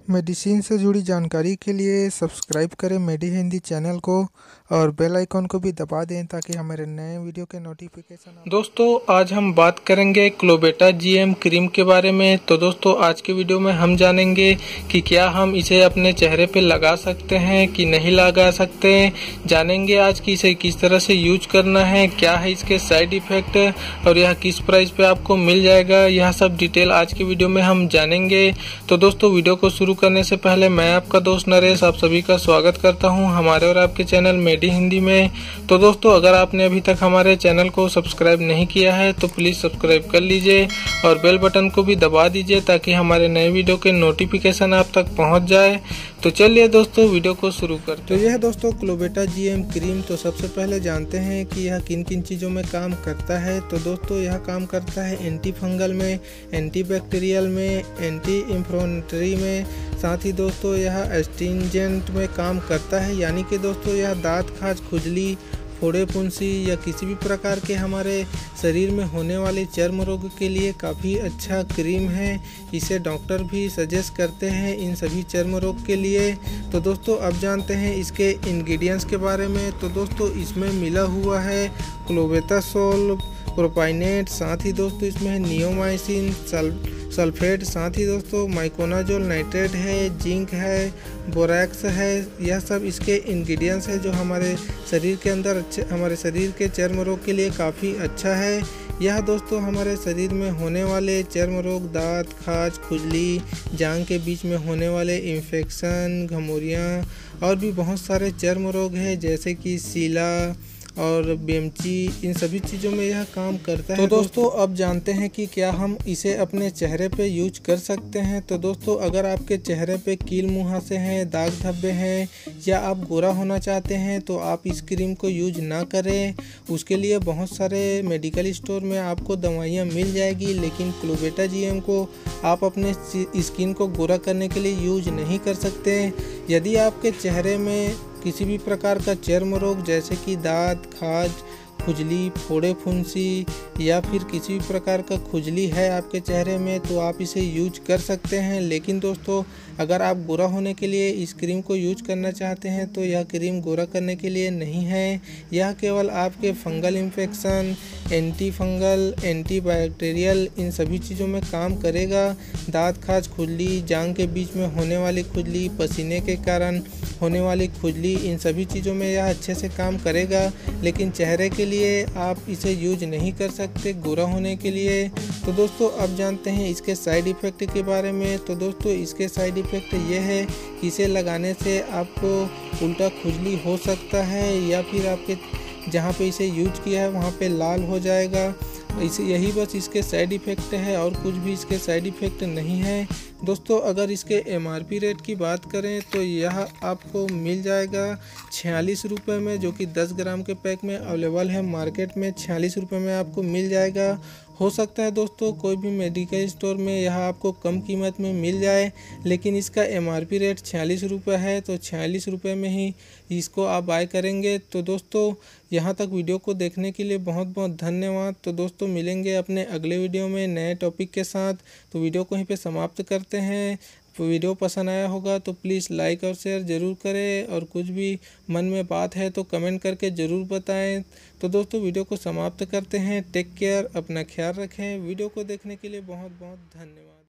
Medicine से जुड़ी जानकारी के लिए सब्सक्राइब करें मेडी हिंदी चैनल को और बेल आइकॉन को भी दबा दें ताकि हमारे नए वीडियो के नोटिफिकेशन। दोस्तों आज हम बात करेंगे क्लोबेटा जीएम क्रीम के बारे में। तो दोस्तों आज के वीडियो में हम जानेंगे कि क्या हम इसे अपने चेहरे पे लगा सकते हैं कि नहीं लगा सकते। जानेंगे आज कि इसे किस तरह से यूज करना है, क्या है इसके साइड इफेक्ट और यह किस प्राइस पे आपको मिल जाएगा। यह सब डिटेल आज के वीडियो में हम जानेंगे। तो दोस्तों वीडियो को शुरू करने से पहले मैं आपका दोस्त नरेश आप सभी का स्वागत करता हूं हमारे और आपके चैनल मेडी हिंदी में। तो दोस्तों अगर आपने अभी तक हमारे चैनल को सब्सक्राइब नहीं किया है तो प्लीज सब्सक्राइब कर लीजिए और बेल बटन को भी दबा दीजिए ताकि हमारे नए वीडियो के नोटिफिकेशन आप तक पहुंच जाए। तो चलिए दोस्तों वीडियो को शुरू करते हैं। तो यह दोस्तों क्लोबेटा जीएम क्रीम, तो सबसे पहले जानते हैं कि यह किन किन चीज़ों में काम करता है। तो दोस्तों यह काम करता है एंटी फंगल में, एंटी बैक्टीरियल में, एंटी इंफ्लेमेटरी में, साथ ही दोस्तों यह एस्ट्रिंजेंट में काम करता है। यानी कि दोस्तों यह दांत खाज, खुजली, फोड़े, फुंसी या किसी भी प्रकार के हमारे शरीर में होने वाले चर्म रोग के लिए काफ़ी अच्छा क्रीम है। इसे डॉक्टर भी सजेस्ट करते हैं इन सभी चर्म रोग के लिए। तो दोस्तों अब जानते हैं इसके इंग्रेडिएंट्स के बारे में। तो दोस्तों इसमें मिला हुआ है क्लोबेटासोल, प्रोपाइनेट, साथ ही दोस्तों इसमें है नियोमाइसिन सल्फेट, साथ ही दोस्तों माइकोनाजोल नाइट्रेट है, जिंक है, बोरैक्स है। यह सब इसके इंग्रेडिएंट्स है जो हमारे शरीर के अंदर हमारे शरीर के चर्म रोग के लिए काफ़ी अच्छा है। यह दोस्तों हमारे शरीर में होने वाले चर्म रोग, दांत खाज, खुजली, जांघ के बीच में होने वाले इन्फेक्शन, घमौरियाँ और भी बहुत सारे चर्म रोग हैं जैसे कि सीला और बेमची, इन सभी चीज़ों में यह काम करता है। तो दोस्तों अब जानते हैं कि क्या हम इसे अपने चेहरे पे यूज कर सकते हैं। तो दोस्तों अगर आपके चेहरे पे कील मुहासे हैं, दाग धब्बे हैं या आप गोरा होना चाहते हैं तो आप इस क्रीम को यूज ना करें। उसके लिए बहुत सारे मेडिकल स्टोर में आपको दवाइयाँ मिल जाएगी, लेकिन क्लोबेटा जीएम को आप अपने स्किन को गोरा करने के लिए यूज नहीं कर सकते। यदि आपके चेहरे में किसी भी प्रकार का चर्म रोग जैसे कि दांत खाज, खुजली, फोड़े, फुंसी या फिर किसी भी प्रकार का खुजली है आपके चेहरे में तो आप इसे यूज कर सकते हैं। लेकिन दोस्तों अगर आप गोरा होने के लिए इस क्रीम को यूज करना चाहते हैं तो यह क्रीम गोरा करने के लिए नहीं है। यह केवल आपके fungal infection, anti fungal, anti bacterial, इन सभी चीज़ों में काम करेगा। दांत खाज, खुजली, जांघ के बीच में होने वाली खुजली, पसीने के कारण होने वाली खुजली, इन सभी चीज़ों में यह अच्छे से काम करेगा। लेकिन चेहरे के लिए आप इसे यूज नहीं कर सकते गोरा होने के लिए। तो दोस्तों अब जानते हैं इसके साइड इफ़ेक्ट के बारे में। तो दोस्तों इसके साइड इफ़ेक्ट ये है कि इसे लगाने से आपको उल्टा खुजली हो सकता है या फिर आपके जहाँ पे इसे यूज किया है वहाँ पे लाल हो जाएगा। यही बस इसके साइड इफ़ेक्ट है और कुछ भी इसके साइड इफ़ेक्ट नहीं है। दोस्तों अगर इसके MRP रेट की बात करें तो यह आपको मिल जाएगा 46 रुपये में, जो कि 10 ग्राम के पैक में अवेलेबल है मार्केट में। 46 रुपये में आपको मिल जाएगा। हो सकता है दोस्तों कोई भी मेडिकल स्टोर में यह आपको कम कीमत में मिल जाए, लेकिन इसका MRP रेट 46 रुपये है। तो 46 रुपये में ही इसको आप बाय करेंगे। तो दोस्तों यहाँ तक वीडियो को देखने के लिए बहुत बहुत धन्यवाद। तो दोस्तों मिलेंगे अपने अगले वीडियो में नए टॉपिक के साथ। तो वीडियो को यहीं पे समाप्त करते हैं। तो वीडियो पसंद आया होगा तो प्लीज़ लाइक और शेयर ज़रूर करें और कुछ भी मन में बात है तो कमेंट करके ज़रूर बताएं। तो दोस्तों वीडियो को समाप्त करते हैं। टेक केयर, अपना ख्याल रखें। वीडियो को देखने के लिए बहुत बहुत धन्यवाद।